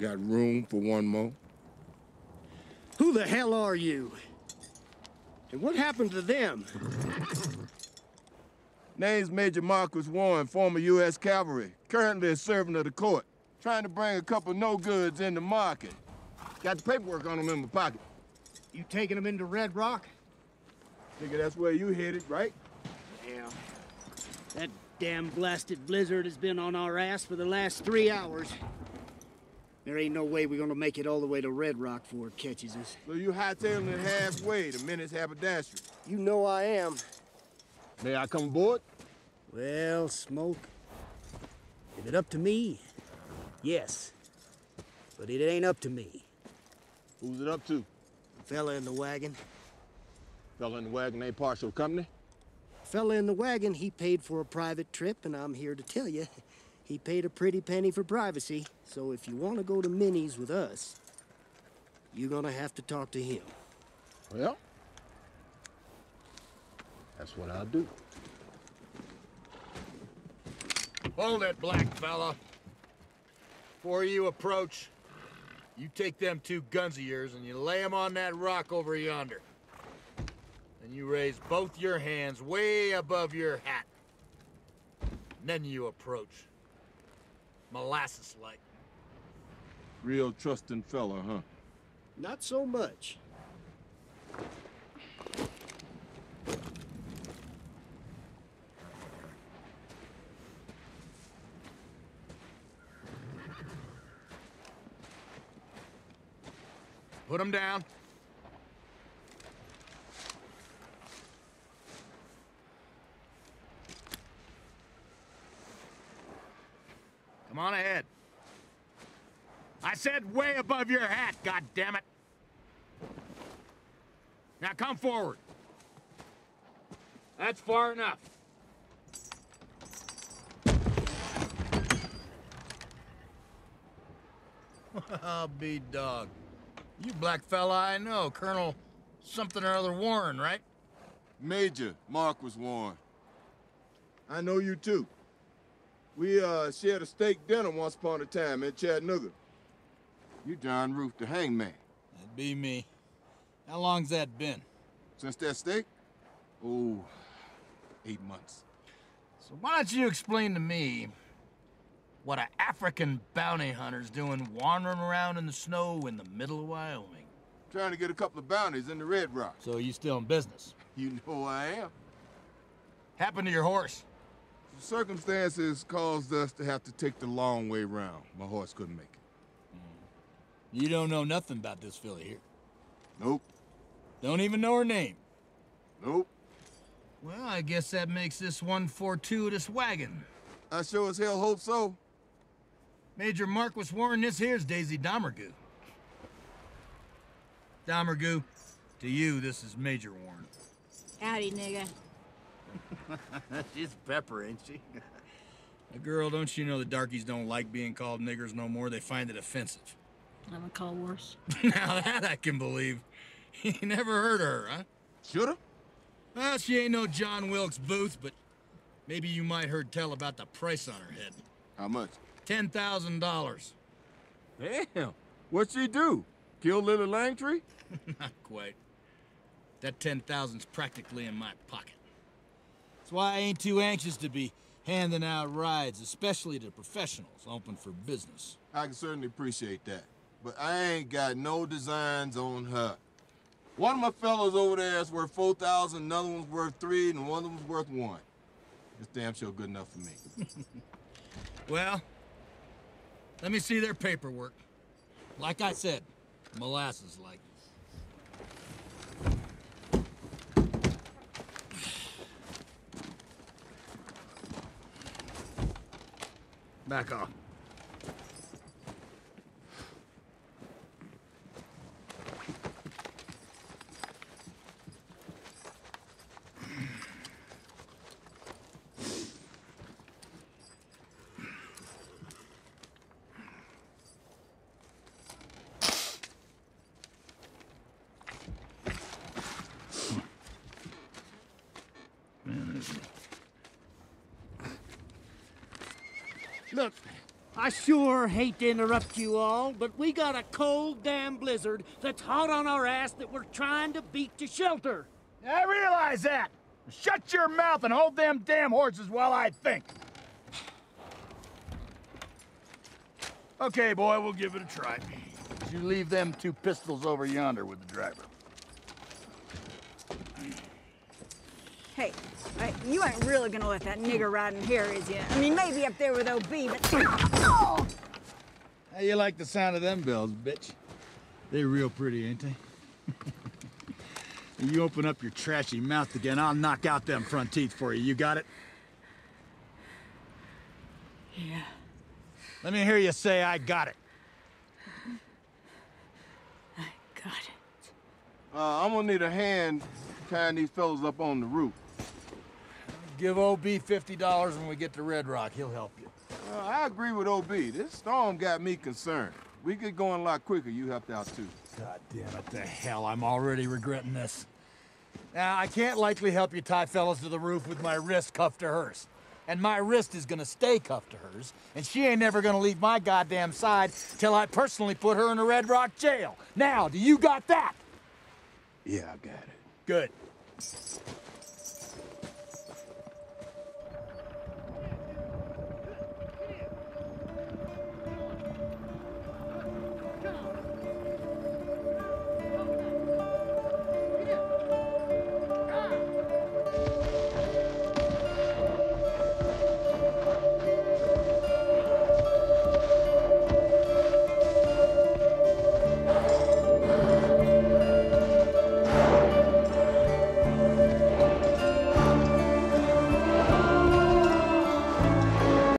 Got room for one more? Who the hell are you? And what happened to them? Name's Major Marcus Warren, former U.S. Cavalry. Currently a servant of the court. Trying to bring a couple no-goods into market. Got the paperwork on them in my pocket. You taking them into Red Rock? Figure that's where you headed, right? Yeah. That damn blasted blizzard has been on our ass for the last 3 hours. There ain't no way we're gonna make it all the way to Red Rock before it catches us. So you hightailing it halfway to Menace Haberdashery. You know I am. May I come aboard? Well, Smoke, if it up to me, yes. But it ain't up to me. Who's it up to? Fella in the wagon. Fella in the wagon ain't partial company? Fella in the wagon, he paid for a private trip, and I'm here to tell you, he paid a pretty penny for privacy. So if you want to go to Minnie's with us, you're gonna have to talk to him. Well, that's what I'll do. Hold it, black fella. Before you approach, you take them 2 guns of yours and you lay them on that rock over yonder. Then you raise both your hands way above your hat. And then you approach. Molasses-like. Real trusting fella, huh? Not so much. Put them down. Come on ahead. I said way above your hat, goddammit. Now come forward. That's far enough. I'll be dog. You black fella I know, Colonel something or other Warren, right? Major Marcus Warren. I know you too. We shared a steak dinner once upon a time in Chattanooga. You John Roof, the hangman. That'd be me. How long's that been? Since that steak? Oh, 8 months. So why don't you explain to me what an African bounty hunter's doing wandering around in the snow in the middle of Wyoming? Trying to get a couple of bounties in the Red Rock. So you still in business? You know I am. Happened to your horse? Circumstances caused us to have to take the long way round. My horse couldn't make it. You don't know nothing about this filly here? Nope. Don't even know her name? Nope. Well, I guess that makes this one fortuitous wagon. I sure as hell hope so. Major Marcus Warren, this here's Daisy Domergue. Domergue, to you, this is Major Warren. Howdy, nigga. She's pepper, ain't she? Girl, don't you know the darkies don't like being called niggers no more? They find it offensive. I'm gonna call worse. Now that I can believe. You never heard of her, huh? Shoulda? Well, she ain't no John Wilkes Booth, but maybe you might heard tell about the price on her head. How much? $10,000. Damn. What'd she do? Kill Lily Langtree? Not quite. That 10,000's practically in my pocket. That's why I ain't too anxious to be handing out rides, especially to professionals open for business. I can certainly appreciate that. But I ain't got no designs on her. One of my fellows over there is worth 4,000, another one's worth 3, and one of them's worth 1. It's damn sure good enough for me. Well, let me see their paperwork. Like I said, molasses-like. Back off. Look, I sure hate to interrupt you all, but we got a cold damn blizzard that's hot on our ass that we're trying to beat to shelter. I realize that. Shut your mouth and hold them damn horses while I think. Okay, boy, we'll give it a try. You leave them 2 pistols over yonder with the driver. Hey, you ain't really gonna let that nigger ride in here, is you? I mean, maybe up there with OB, but... Oh! How you like the sound of them bells, bitch? They real pretty, ain't they? You open up your trashy mouth again, I'll knock out them front teeth for you. You got it? Yeah. Let me hear you say, I got it. I got it. I'm gonna need a hand tying these fellas up on the roof. Give OB $50 when we get to Red Rock. He'll help you. I agree with OB. This storm got me concerned. We get going a lot quicker, you helped out too. God damn it, the hell, I'm already regretting this. Now, I can't likely help you tie fellas to the roof with my wrist cuffed to hers. And my wrist is gonna stay cuffed to hers, and she ain't never gonna leave my goddamn side till I personally put her in a Red Rock jail. Now, do you got that? Yeah, I got it. Good.